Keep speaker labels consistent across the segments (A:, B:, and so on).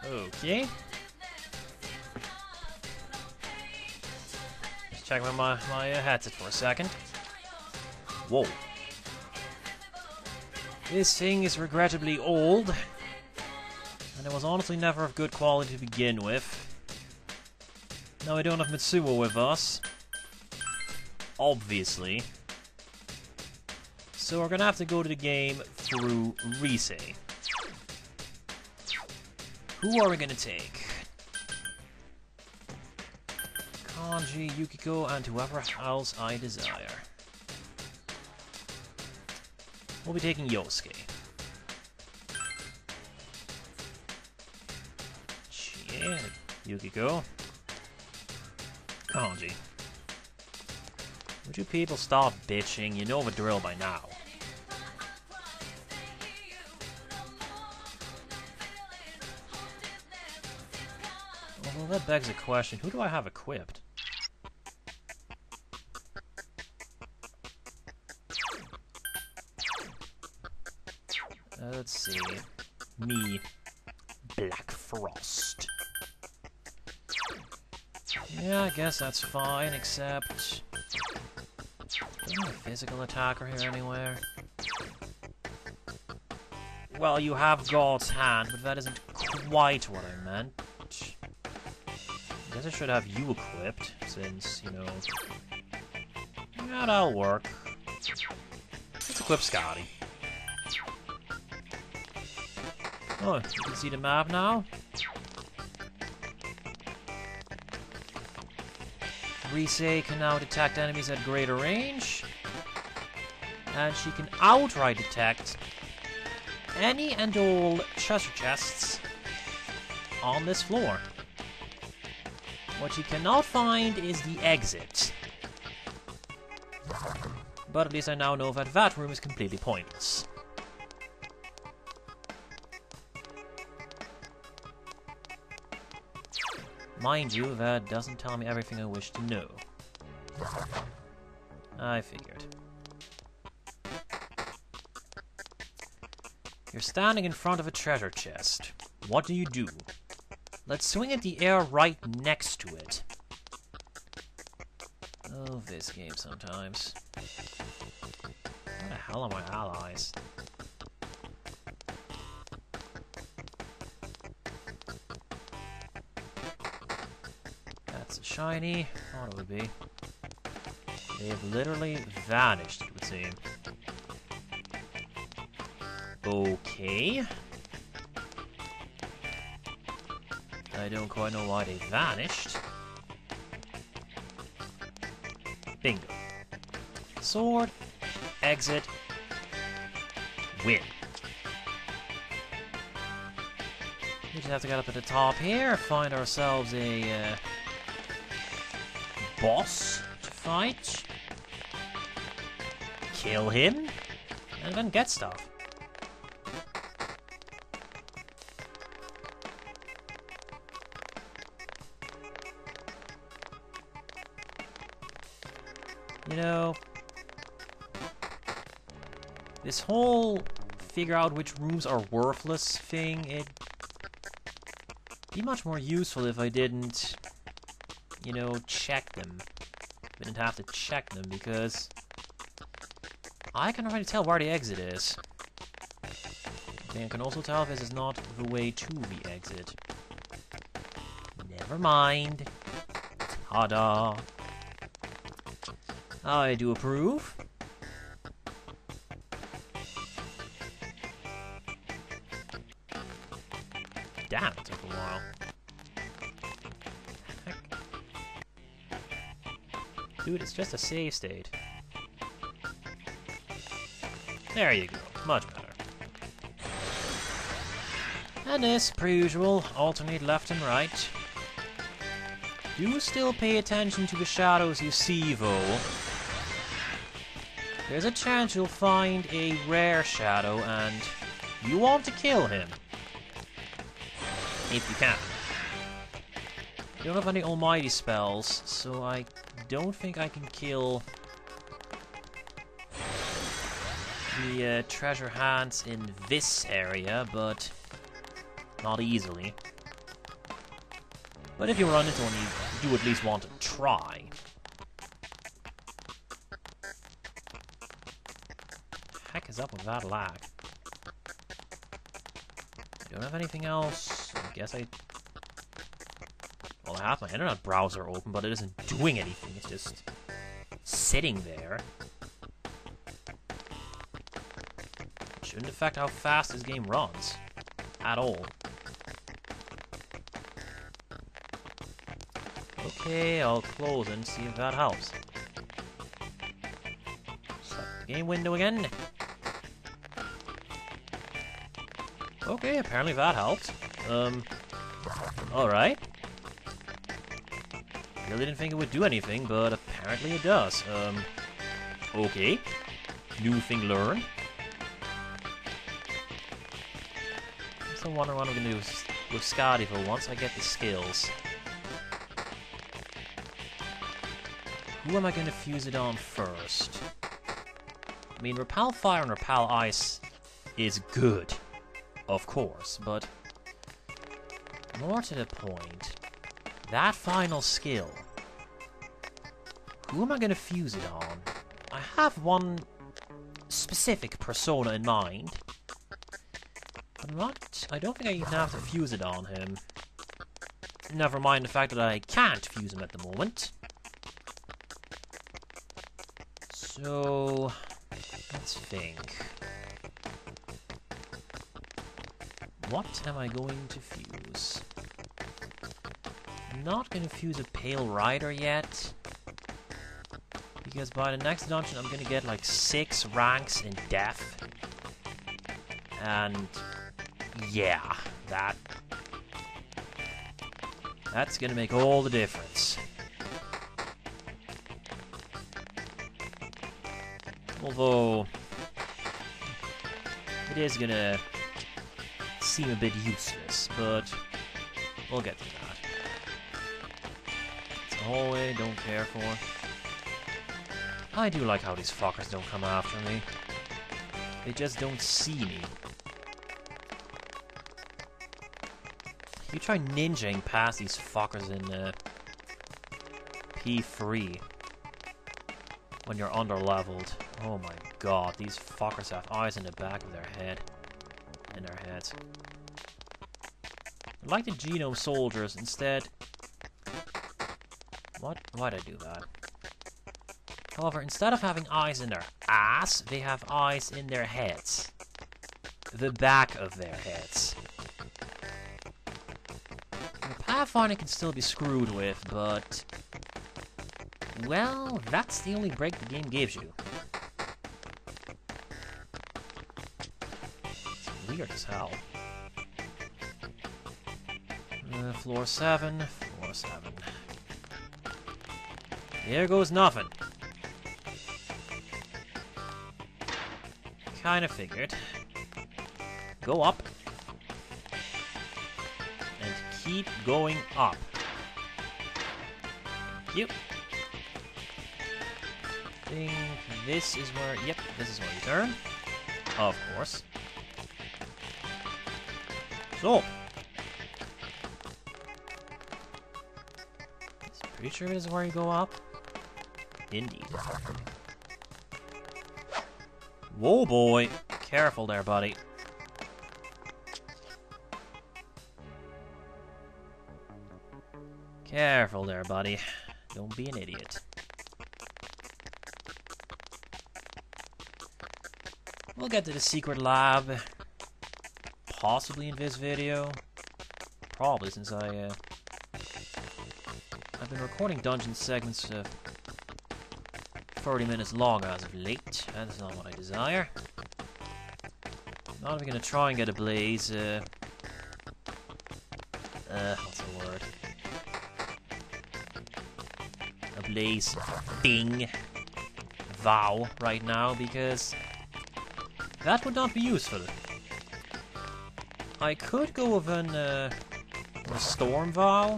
A: Okay. Just check my headset for a second. Whoa. This thing is regrettably old, and it was honestly never of good quality to begin with. Now we don't have Mitsuo with us, obviously, so we're gonna have to go to the game through Rise. Who are we gonna take? Kanji, Yukiko, and whoever else I desire. We'll be taking Yosuke. Yeah, Yukiko. Kanji. Would you people stop bitching? You know the drill by now. Well, that begs a question. Who do I have equipped? Let's see. Me. Black Frost. Yeah, I guess that's fine, except... Isn't there a physical attacker here anywhere? Well, you have God's Hand, but that isn't quite what I meant. I guess I should have you equipped, since, you know... Yeah, that'll work. Let's equip Scotty. Oh, you can see the map now? Rise can now detect enemies at greater range, and she can outright detect any and all treasure chests on this floor. What she cannot find is the exit. But at least I now know that that room is completely pointless. Mind you, that doesn't tell me everything I wish to know. I figured. You're standing in front of a treasure chest. What do you do? Let's swing at the air right next to it. Oh, this game sometimes. Where the hell are my allies? That's a shiny. Thought it would be. They have literally vanished, it would seem. Okay. I don't quite know why they vanished. Bingo. Sword, exit, win. We just have to get up at the top here, find ourselves a boss to fight, kill him, and then get stuff. You know, this whole figure out which rooms are worthless thing, it'd be much more useful if I didn't, you know, check them. I didn't have to check them, because I can already tell where the exit is. I can also tell this is not the way to the exit. Never mind. Ta-da. I do approve. Damn, it took a while. Heck. Dude, it's just a save state. There you go. Much better. And this, per usual, alternate left and right. Do still pay attention to the shadows you see, though. There's a chance you'll find a rare shadow, and you want to kill him. If you can. I don't have any almighty spells, so I don't think I can kill the treasure hunts in this area, but not easily. But if you run into one, you do at least want to try. Heck is up with that lag? I don't have anything else. I guess well, I have my internet browser open, but it isn't doing anything. It's just sitting there. It shouldn't affect how fast this game runs. At all. Okay, I'll close and see if that helps. Select the game window again. Okay, apparently that helped. Alright. Really didn't think it would do anything, but apparently it does. Okay. New thing learned. I'm still wondering what I'm gonna do with Scotty for once I get the skills. Who am I gonna fuse it on first? I mean, Repel Fire and Repel Ice is good, of course, but more to the point, that final skill, who am I gonna fuse it on? I have one specific persona in mind, but I don't think I even have to fuse it on him. Never mind the fact that I can't fuse him at the moment. So, let's think. What am I going to fuse? I'm not going to fuse a Pale Rider yet, because by the next dungeon I'm going to get like 6 ranks in death. And yeah, that's going to make all the difference. Although, it is gonna seem a bit useless, but we'll get to that. It's a hallway, don't care for. I do like how these fuckers don't come after me. They just don't see me. You try ninjaing past these fuckers in P3 when you're under-leveled. Oh my god, these fuckers have eyes in the back of their head. In their heads. Like the Genome Soldiers, instead... Why'd I do that? However, instead of having eyes in their ass, they have eyes in their heads. The back of their heads. The Pathfinder can still be screwed with, but... well, that's the only break the game gives you. It's weird as hell. Floor 7, floor 7. Here goes nothing. Kinda figured. Go up. And keep going up. Thank you. I think this is where... yep, this is where you turn. Of course. So. Pretty sure this is where you go up. Indeed. Whoa, boy. Careful there, buddy. Careful there, buddy. Don't be an idiot. We'll get to the secret lab. Possibly in this video. Probably, since I've been recording dungeon segments 30 minutes long as of late. That is not what I desire. Not even gonna try and get a blaze. What's the word? A blaze thing. Vow right now, because that would not be useful. I could go with a storm vow,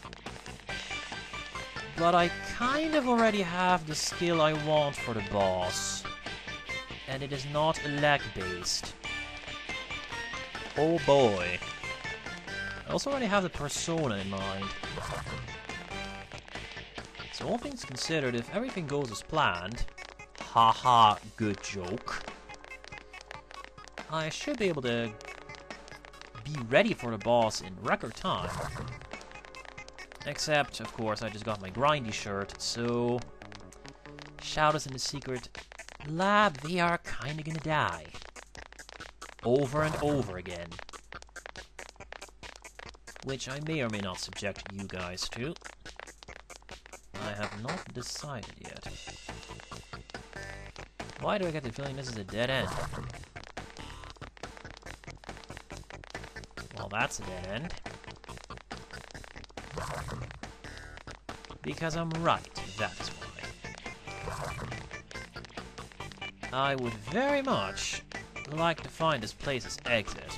A: but I kind of already have the skill I want for the boss, and it is not lag based. Oh boy. I also already have the persona in mind. So all things considered, if everything goes as planned, haha, good joke, I should be able to be ready for the boss in record time. Except, of course, I just got my grindy shirt, so Shadows in the secret lab, they are kinda gonna die. Over and over again. Which I may or may not subject you guys to. I have not decided yet. Why do I get the feeling this is a dead end? Well, that's a dead end. Because I'm right, that is why. I would very much like to find this place's exit.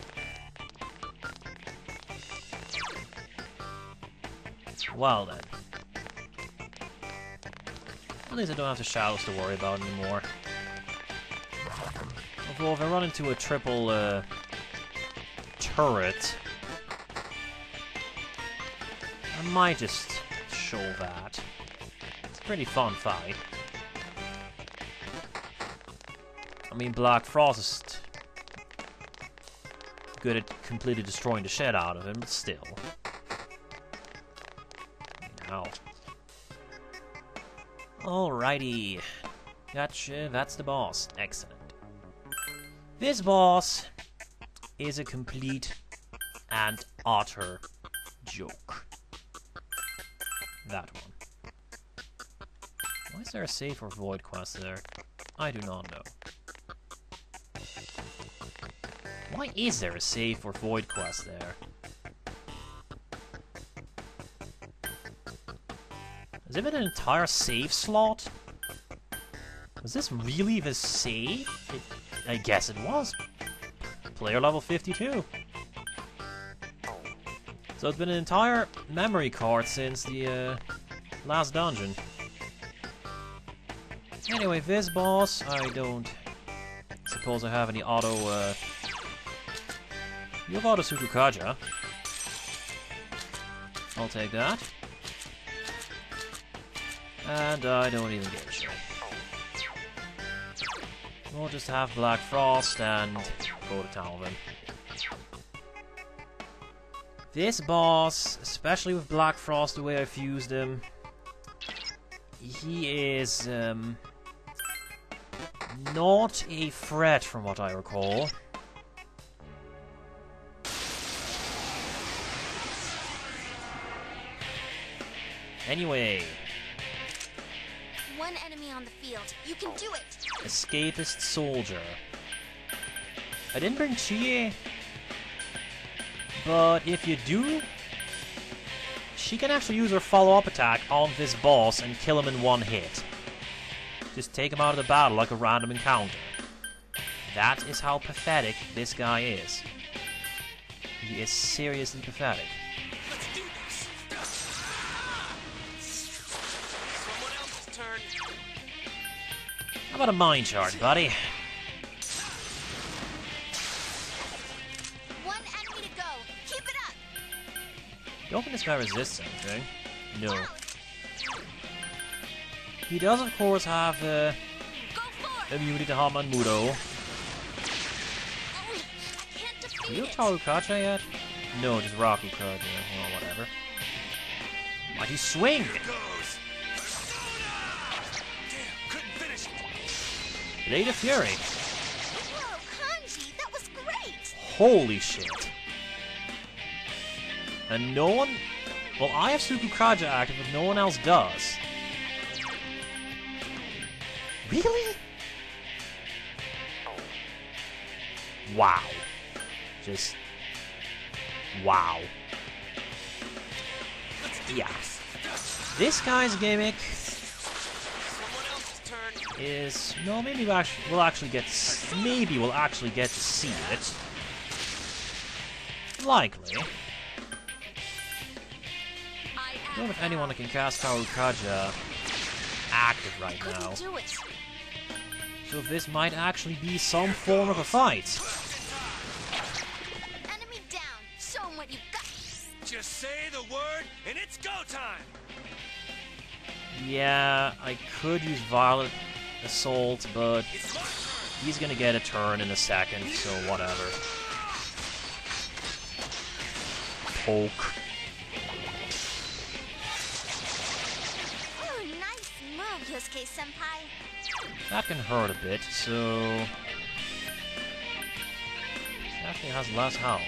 A: Well then. At least I don't have the shadows to worry about anymore. Although if I run into a triple turret, I might just show that. It's a pretty fun fight. I mean, Black Frost is good at completely destroying the shit out of him, but still. Ow. Alrighty. Gotcha, that's the boss. Excellent. This boss is a complete and utter joke. That one. Why is there a save or void quest there? I do not know. Why is there a save or void quest there? Has it been an entire save slot? Was this really the save? I guess it was. Player level 52. So it's been an entire memory card since the last dungeon. Anyway, this boss, I don't suppose I have any auto, You have auto Sukukaja. I'll take that. And I don't even give a shit. We'll just have Black Frost and go to town with him. This boss, especially with Black Frost the way I fused him, he is not a threat from what I recall. Anyway.
B: One enemy on the field. You can do it.
A: Escapist soldier. I didn't bring Chie, but if you do, she can actually use her follow-up attack on this boss and kill him in one hit. Just take him out of the battle like a random encounter. That is how pathetic this guy is. He is seriously pathetic.
C: Let's do this. Someone else's turn.
A: How about a mind charge, buddy?
B: One enemy to go. Keep it up.
A: Don't think this guy resists anything. No. He does, of course, have
B: Go for it.
A: immunity to Haman Mudo.
B: Oh, I can't
A: Do
B: defeat
A: you
B: it.
A: have Tarukacha yet? No, just Rakukaja. Well, whatever. Mighty swing!
C: Here goes. Damn, couldn't finish it.
A: Blade of Fury.
B: Whoa, Kanji, that was great.
A: Holy shit. And no one... Well, I have Sukukaja active, but no one else does. Really? Wow. Just... Wow. Yeah. This guy's gimmick
C: Someone else's turn.
A: is... No, maybe we'll actually get... Maybe we'll actually get to see it. Likely. I don't know if anyone that can cast Tarukaja active right now.
B: Couldn't do it.
A: So this might actually be some form of a fight.
B: Enemy down. Show 'em what you've got.
C: Just say the word, and it's go time!
A: Yeah, I could use Violent Assault, but
C: It's my turn!
A: he's gonna get a turn in a second, so whatever. Poke.
B: Oh, nice move, Yosuke-senpai.
A: That can hurt a bit, so... Definitely has less health.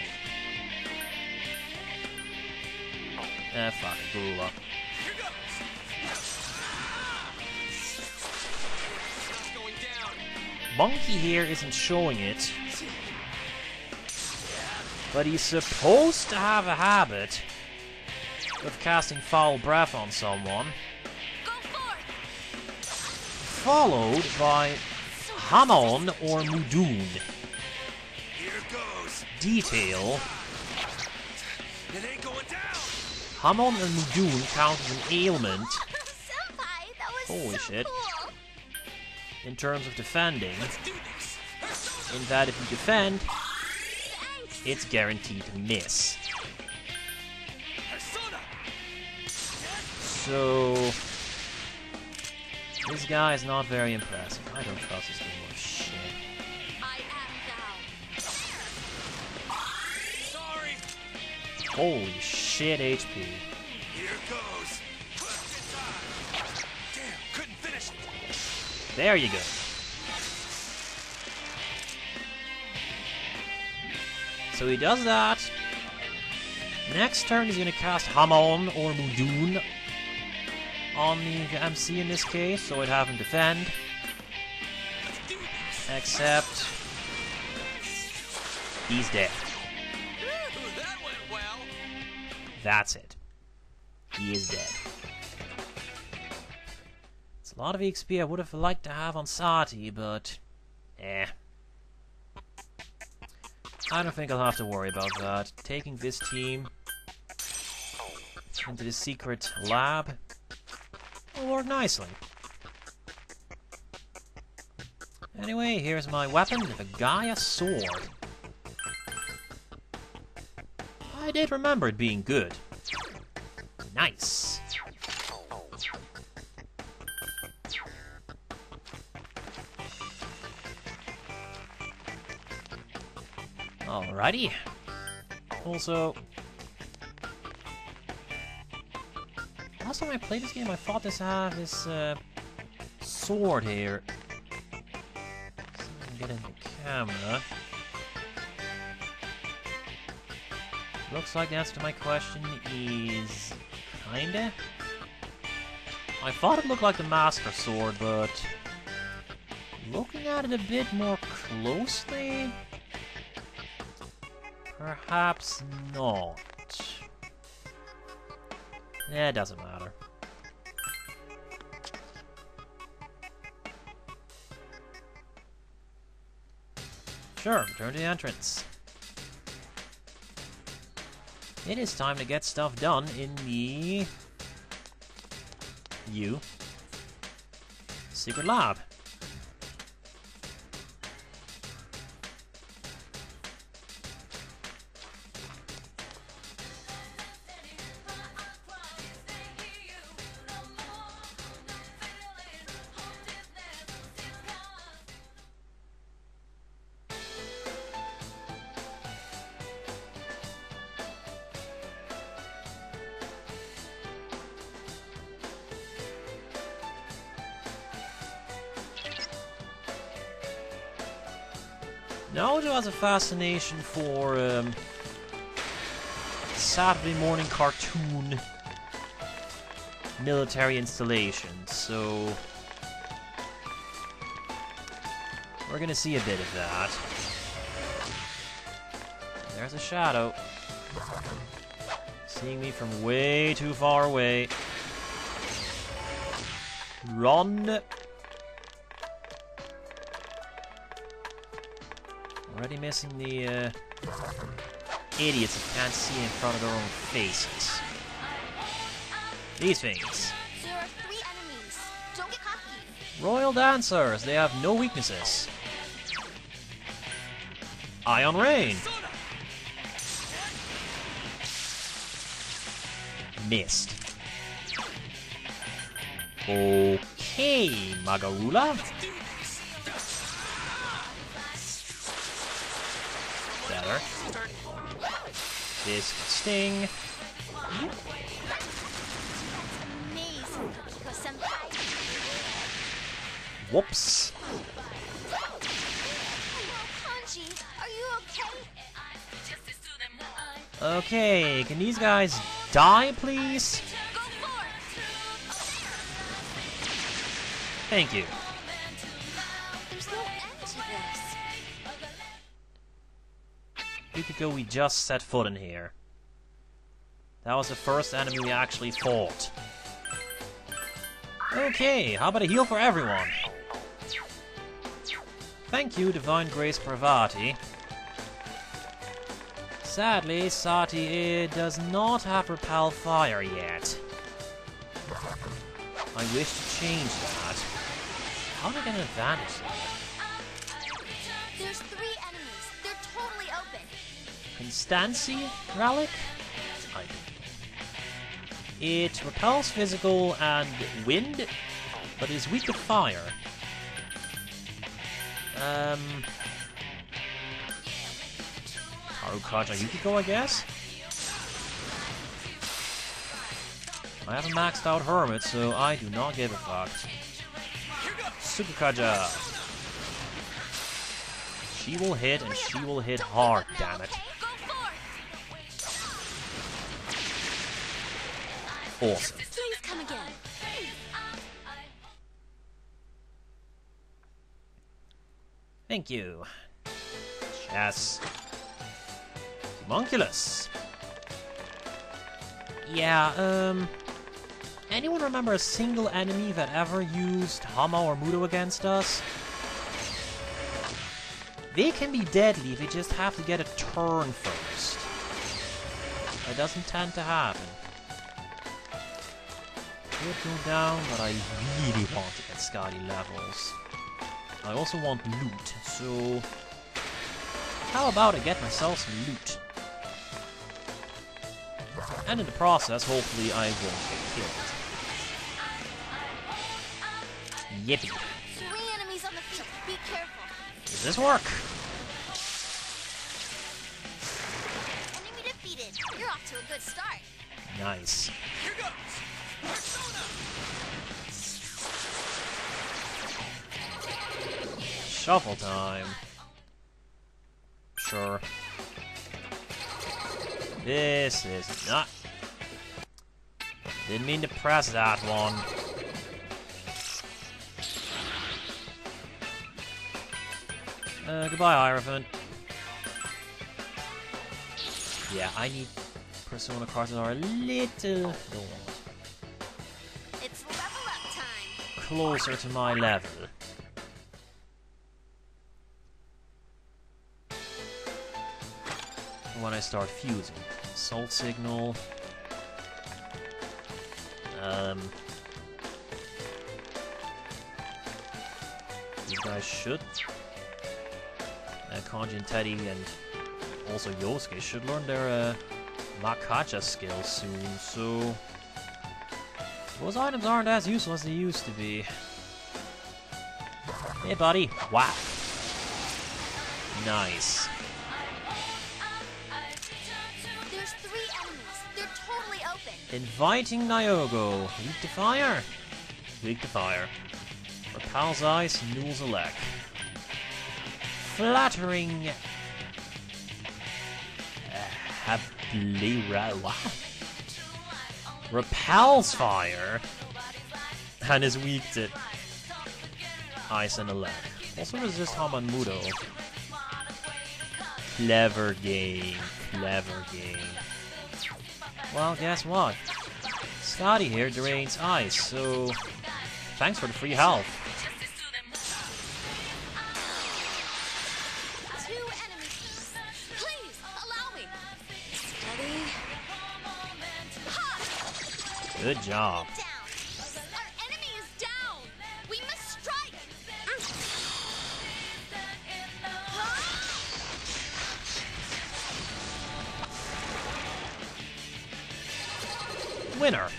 A: Fuck it, Gurula.
C: Here goes! It's going down!
A: Monkey here isn't showing it, but he's supposed to have a habit of casting foul breath on someone,
B: Go forth!
A: followed by Hamon or Mudun.
C: Here goes!
A: Detail:
C: It ain't going down!
A: Hamon and Mudun count as an ailment
B: Senpai, that was
A: Holy
B: so
A: shit.
B: cool.
A: in terms of defending,
C: Let's do this! Persona!
A: in that if you defend,
B: Thanks.
A: it's guaranteed to miss.
C: Persona!
A: So... this guy is not very impressive. I don't trust this game worth shit.
B: I am down.
C: Sorry!
A: Holy shit HP.
C: Here goes! Damn, couldn't finish it!
A: There you go. So he does that. Next turn he's gonna cast Hamon or Mudun on the MC in this case, so I'd have him defend.
C: Let's do this!
A: Except he's dead.
C: Ooh, that went well!
A: That's it. He is dead. It's a lot of XP I would have liked to have on Sati, but I don't think I'll have to worry about that. Taking this team into the secret lab will work nicely. Anyway, here's my weapon, the Gaia Sword. I did remember it being good. Nice. Alrighty. Also, last time I played this game, I thought this had this sword here. So I can get in the camera. Looks like the answer to my question is kinda. I thought it looked like the Master Sword, but looking at it a bit more closely, perhaps not. It doesn't matter. Sure, return to the entrance. It is time to get stuff done in the secret lab. Naoto has a fascination for Saturday morning cartoon military installations, so we're gonna see a bit of that. There's a shadow. Seeing me from way too far away. Run! Already missing the idiots that can't see in front of their own faces. These things.
B: There are 3 enemies. Don't get cocky.
A: Royal Dancers, they have no weaknesses. Ion Rain.
C: Persona!
A: Missed. Okay, Magarula. Better. This could sting.
B: Amazing, Akiko-senpai.
A: Whoops.
B: Kanji, are you okay?
A: Okay, can these guys die, please?
B: Go for it!
A: Thank you.
B: There's no end to this.
A: Yukiko, we just set foot in here. That was the first enemy we actually fought. Okay, how about a heal for everyone? Thank you, Divine Grace Pravati. Sadly, Sati does not have Repel Fire yet. I wish to change that. How do I get an advantage there?
B: There's 3 enemies. They're totally open.
A: Constancy Relic? I do. It repels physical and wind, but is weak to fire. Harukaja Yukiko, I guess? I haven't maxed out Hermit, so I do not give a fuck. Tsukukaja! She will hit, and she will hit hard, damn it. Awesome.
B: Please come again.
A: Thank you. Yes. Homunculus. Yeah, anyone remember a single enemy that ever used Hama or Mudo against us? They can be deadly, they just have to get a turn first. That doesn't tend to happen. Could go down, but I really want to get Scotty levels. I also want loot, so how about I get myself some loot? And in the process, hopefully I won't get killed. Yippee.
B: 3 enemies on the field. Be careful.
A: Does this work?
B: Enemy defeated. You're off to a good start.
A: Nice.
C: Here goes. Persona.
A: Shuffle time. Sure. This is not... Didn't mean to press that one. Goodbye, Hierophant. Yeah, I need Persona cards that are a little
B: It's level up time.
A: closer to my level. When I start fusing. Salt Signal. These guys should. Kanji and Teddy and also Yosuke should learn their Makacha skills soon, so those items aren't as useful as they used to be. Hey buddy, wow. Nice.
B: There's 3 enemies. They're totally open.
A: Inviting Nyogo. Weak to fire. Weak to fire. Repels ice, Nul's a leg. Flattering. What? Repels fire. And is weak to ice and a leg. Also resist Hama and Mudo. Clever game. Clever game. Well, guess what? Scotty here drains ice, so thanks for the free health.
B: 2 enemies. Please, allow me. Steady. Ha!
A: Good job.
B: Down. Our enemy is down. We must strike.
A: Winner.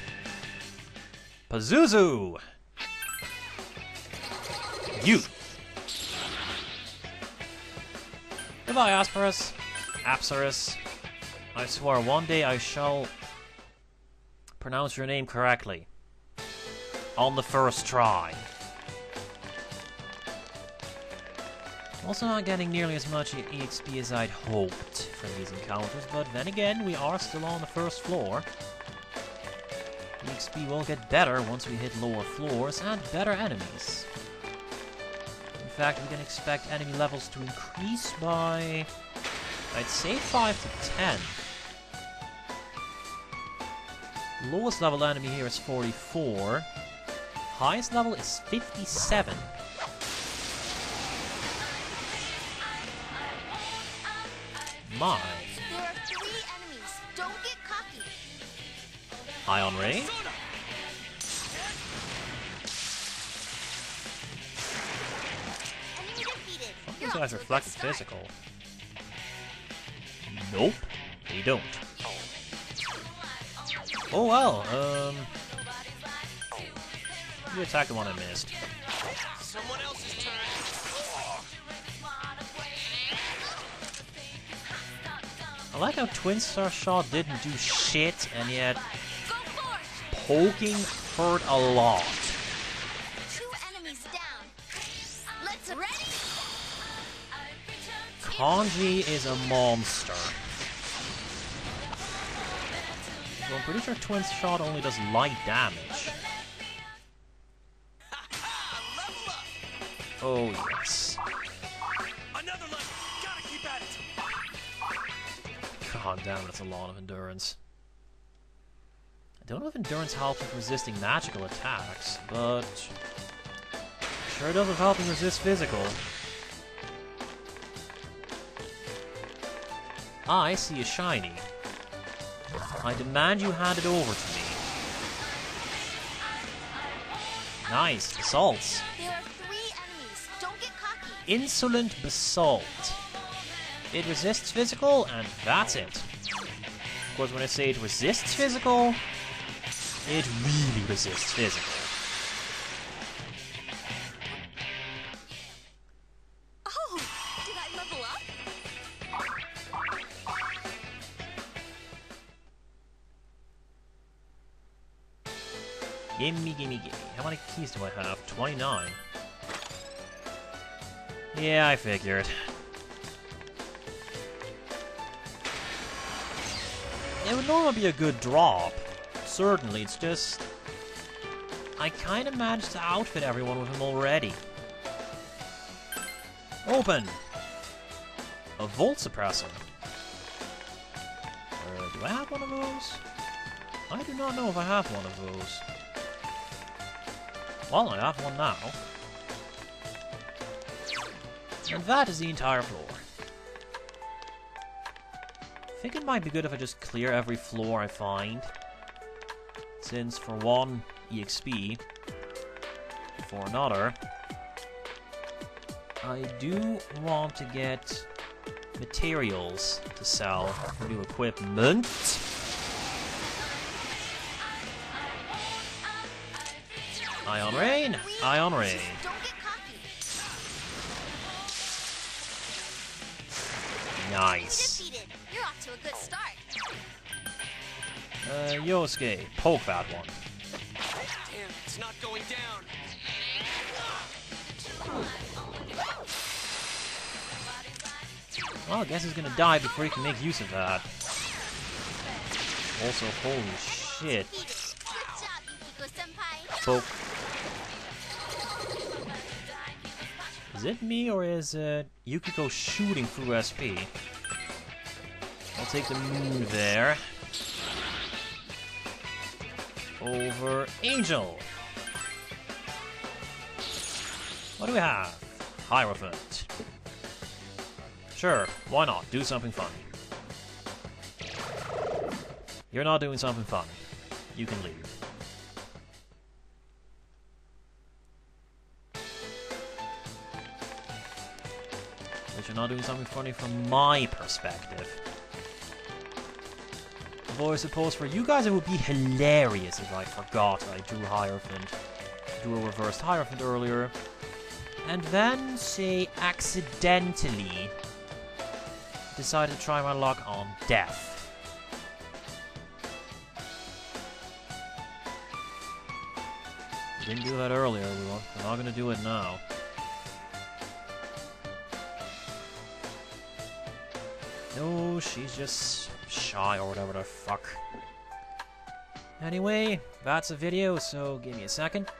A: Pazuzu! You! Goodbye, Asperus. Apsaris. I swear one day I shall pronounce your name correctly. On the first try. Also not getting nearly as much EXP as I'd hoped from these encounters, but then again, we are still on the first floor. EXP will get better once we hit lower floors and better enemies. In fact, we can expect enemy levels to increase by, I'd say 5 to 10. Lowest level enemy here is 44. Highest level is 57. My.
B: There are 3 enemies. Don't get cocky.
A: Ion Ray.
B: Enemy defeated.
A: These
B: You're
A: guys
B: off to a
A: reflect
B: good start.
A: physical. Nope, they don't. Oh well, you attack the one I missed.
C: Someone else's turn.
A: I like how Twin Star Shot didn't do shit, and yet
B: Go forth.
A: poking hurt a lot.
B: 2 enemies down. Let's ready.
A: Kanji is a monster. So I'm pretty sure Twin Shot only does light damage.
C: Level up.
A: Oh yes.
C: Another level. Gotta keep at it.
A: God damn, that's a lot of endurance. I don't know if endurance helps with resisting magical attacks, but sure does with helping resist physical. I see a shiny. I demand you hand it over to me. Nice, assaults.
B: There are 3 enemies. Don't get cocky.
A: Insolent Basalt. It resists physical, and that's it. Of course, when I say it resists physical, it really resists physical.
B: Oh, did I level up?
A: Gimme, gimme, gimme. How many keys do I have? 29. Yeah, I figured. It would normally be a good drop. Certainly, it's just I kind of managed to outfit everyone with him already. Open! A Volt Suppressor. Do I have one of those? I do not know if I have one of those. Well, I have one now. And that is the entire floor. I think it might be good if I just clear every floor I find. Since, for one, EXP. For another, I do want to get materials to sell for new equipment. Ion Rain! Ion Rain!
B: Don't get cocky.
A: Nice.
B: Defeated. You're off to a good start.
A: Yosuke, poke that one.
C: Damn, it's not going down.
A: Well, I guess he's gonna die before he can make use of that. Also, holy shit.
B: Defeated. Good job, Yukiko-senpai.
A: Poke. Is it me, or is Yukiko shooting through SP? I'll take the moon there. Over Angel. What do we have? Hierophant. Sure, why not? Do something fun. You're not doing something fun. You can leave. But you're not doing something funny from my perspective. voice suppose for you guys it would be hilarious if I forgot I drew Hierophant. Drew a reversed Hierophant earlier. And then, say, accidentally decided to try my luck on Death. We didn't do that earlier, we're not gonna do it now. No, she's just shy or whatever the fuck. Anyway, that's a video, so give me a second.